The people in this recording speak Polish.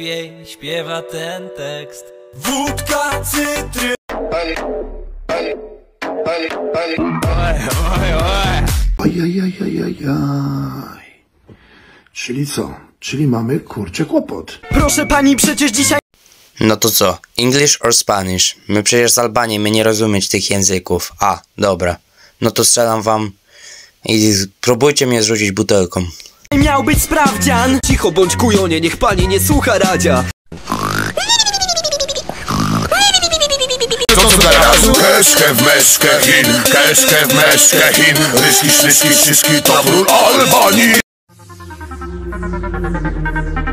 najlepiej śpiewa ten tekst. Wódka, cytry. Ajajajajajaj. Czyli co? Czyli mamy, kurczę, kłopot. Proszę pani, przecież dzisiaj... No to co? English or Spanish? My przecież z Albanii, my nie rozumieć tych języków. A, dobra. No to strzelam wam i próbujcie mnie zrzucić butelką. Miał być sprawdzian. Cicho bądź kujonie, niech pani nie słucha radzia. Keszkę w meszkę Chin, keszkę w meszkę Chin. Ryski, śliski, śliski, to król Albanii.